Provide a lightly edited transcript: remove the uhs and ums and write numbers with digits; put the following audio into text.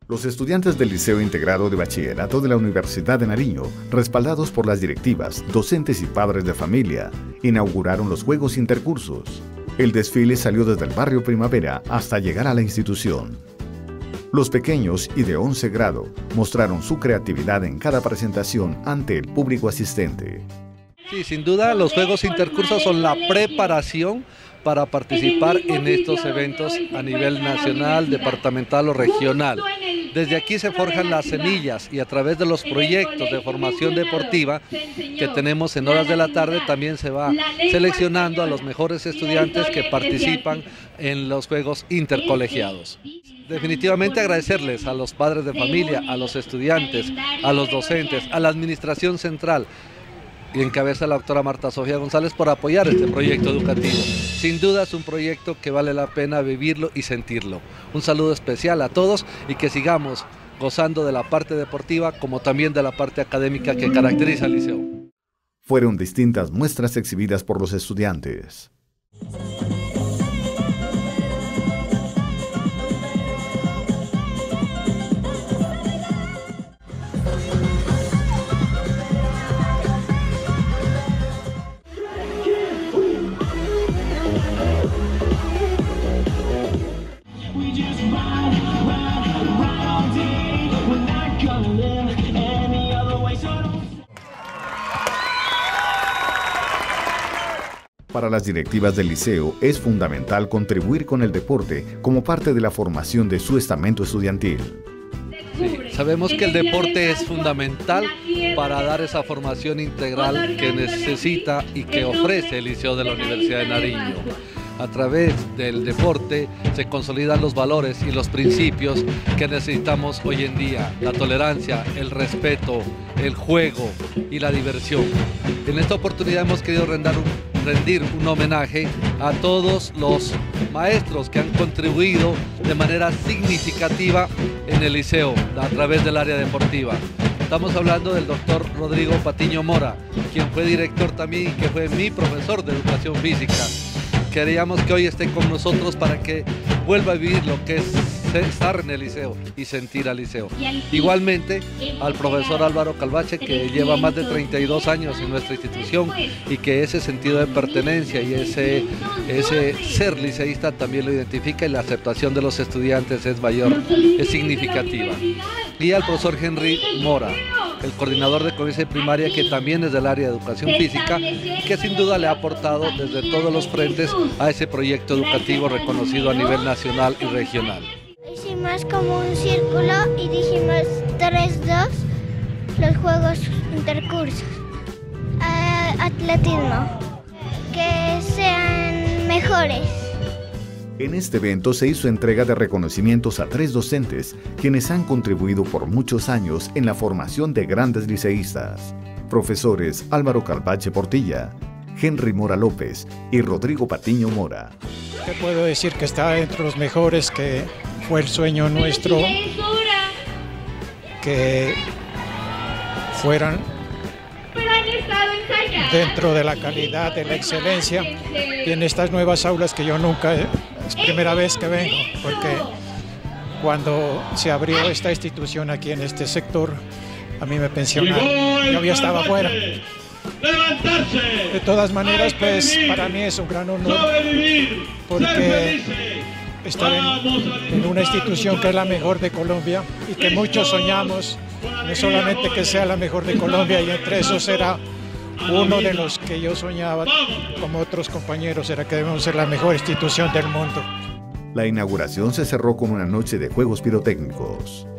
Los estudiantes del Liceo Integrado de Bachillerato de la Universidad de Nariño, respaldados por las directivas, docentes y padres de familia, inauguraron los Juegos Intercursos. El desfile salió desde el barrio Primavera hasta llegar a la institución. Los pequeños y de 11 grado mostraron su creatividad en cada presentación ante el público asistente. Sí, sin duda los Juegos Intercursos son la preparación para participar en estos eventos a nivel nacional, departamental o regional. Desde aquí se forjan las semillas y a través de los proyectos de formación deportiva que tenemos en horas de la tarde también se va seleccionando a los mejores estudiantes que participan en los Juegos Intercolegiados. Definitivamente agradecerles a los padres de familia, a los estudiantes, a los docentes, a la administración central, y encabeza la doctora Marta Sofía González por apoyar este proyecto educativo. Sin duda es un proyecto que vale la pena vivirlo y sentirlo. Un saludo especial a todos y que sigamos gozando de la parte deportiva como también de la parte académica que caracteriza al liceo. Fueron distintas muestras exhibidas por los estudiantes. Para las directivas del liceo es fundamental contribuir con el deporte como parte de la formación de su estamento estudiantil. Sí, sabemos que el deporte es fundamental para dar esa formación integral que necesita y que ofrece el Liceo de la Universidad de Nariño. A través del deporte se consolidan los valores y los principios que necesitamos hoy en día: la tolerancia, el respeto, el juego y la diversión. En esta oportunidad hemos querido rendir un homenaje a todos los maestros que han contribuido de manera significativa en el liceo a través del área deportiva. Estamos hablando del doctor Rodrigo Patiño Mora, quien fue director también y que fue mi profesor de educación física. Queríamos que hoy esté con nosotros para que vuelva a vivir lo que es estar en el liceo y sentir al liceo. Igualmente al profesor Álvaro Calvache, que lleva más de 32 años en nuestra institución y que ese sentido de pertenencia y ese ser liceísta también lo identifica, y la aceptación de los estudiantes es mayor, es significativa. Y al profesor Henry Mora, el coordinador de colegio primaria, que también es del área de educación física, que sin duda le ha aportado desde todos los frentes a ese proyecto educativo reconocido a nivel nacional y regional. Hicimos como un círculo y dijimos 3-2, los Juegos Intercursos. Atletismo, que sean mejores. En este evento se hizo entrega de reconocimientos a 3 docentes, quienes han contribuido por muchos años en la formación de grandes liceístas. Profesores Álvaro Calvache Portilla, Henry Mora López y Rodrigo Patiño Mora. Te puedo decir que está entre los mejores, que fue el sueño nuestro que fueran dentro de la calidad, de la excelencia, y en estas nuevas aulas que yo nunca, es primera vez que vengo, porque cuando se abrió esta institución aquí en este sector, a mí me pensionaron, yo ya estaba afuera. De todas maneras, pues para mí es un gran honor, porque estar en una institución que es la mejor de Colombia y que muchos soñamos, no solamente que sea la mejor de Colombia, y entre esos era uno de los que yo soñaba, como otros compañeros, era que debemos ser la mejor institución del mundo. La inauguración se cerró con una noche de juegos pirotécnicos.